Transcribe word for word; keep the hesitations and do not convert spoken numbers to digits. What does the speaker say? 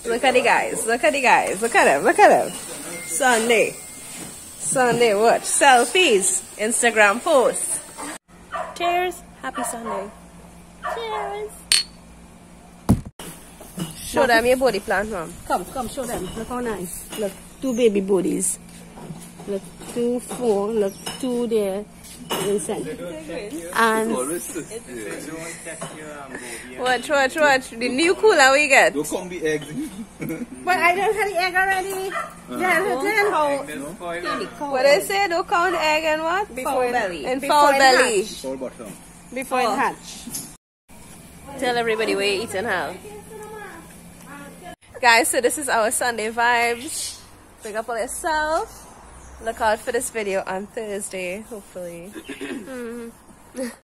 Look at the guys. Look at the guys. Look at them. Look at them. Sunday. Sunday what? Selfies. Instagram posts. Cheers. Happy Sunday. Cheers. Show them your body plant, mom. Come, come, show them. Look how nice. Look, two baby bodies. Look, two, four. Look, two there. Inside. And watch, watch, watch. The new cooler we get. Don't come the eggs. but I don't have the egg already. Uh-huh. Then, then how? What they say? Don't count egg and what? Before belly. And Before foul it belly. hatch. Soul bottom. Before it hatch. Tell everybody we're eating how. Guys, so this is our Sunday vibes. Pick up on yourself. Look out for this video on Thursday, hopefully. mm.